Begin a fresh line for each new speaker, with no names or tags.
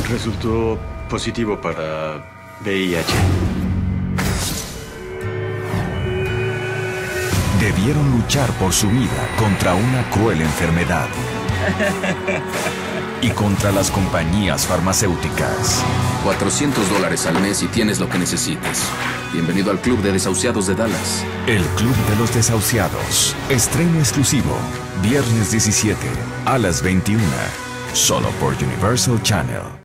Resultó positivo para VIH.
Debieron luchar por su vida contra una cruel enfermedad y contra las compañías farmacéuticas.
$400 al mes y tienes lo que necesites. Bienvenido al Club de Desahuciados de Dallas.
El Club de los Desahuciados. Estreno exclusivo. Viernes 17 a las 21. Solo por Universal Channel.